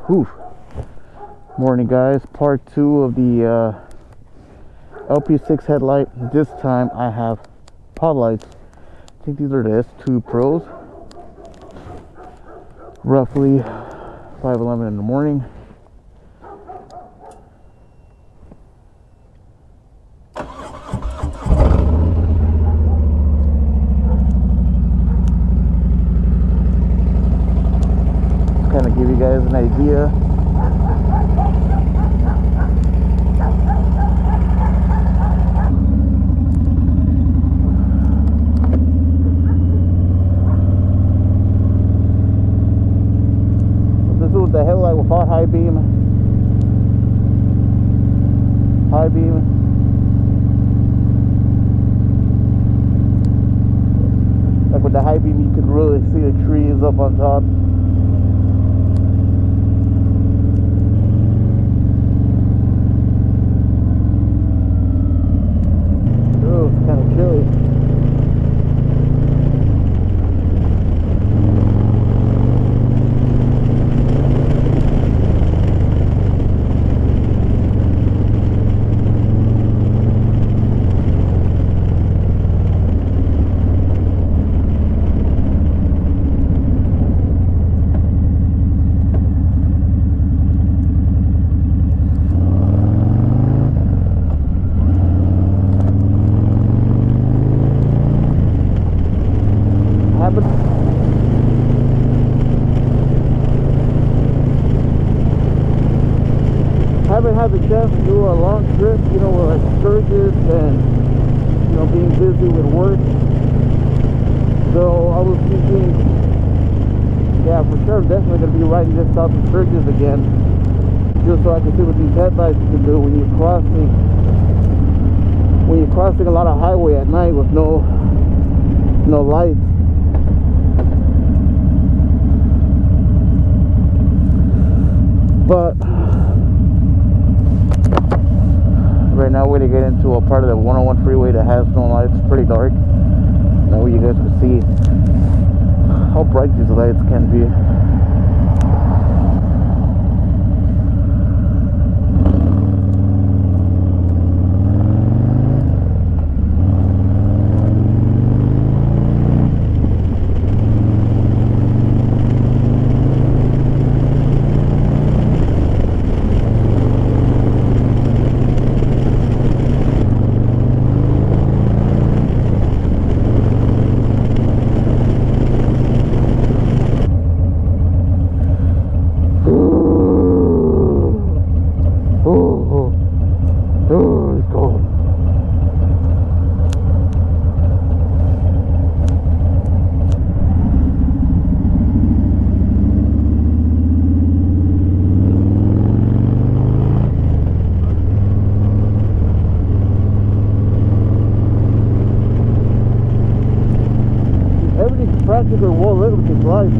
Whew. Morning, guys. Part 2 of the LP6 headlight. This time I have pod lights. I think these are the S2pros. Roughly 5:11 in the morning. Kind of give you guys an idea. So this is with the headlight without high beam. High beam. Like with the high beam, you can really see the trees up on top. Chilly. Haven't had the chance to do a long trip, you know, with like Sturgis and, you know, being busy with work. So I was thinking, yeah, for sure, I'm definitely going to be riding this out to Sturgis again, just so I can see what these headlights can do when you're crossing a lot of highway at night with no lights. But right now we're going to get into a part of the 101 freeway that has no lights. It's pretty dark. That way you guys can see how bright these lights can be. Practically won't live with this life.